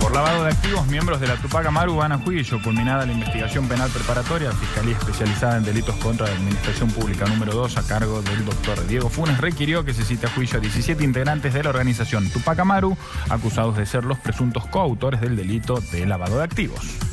Por lavado de activos, miembros de la Tupac Amaru van a juicio. Culminada la investigación penal preparatoria, Fiscalía Especializada en Delitos contra la Administración Pública número 2, a cargo del doctor Diego Funes, requirió que se cite a juicio a 17 integrantes de la organización Tupac Amaru, acusados de ser los presuntos coautores del delito de lavado de activos.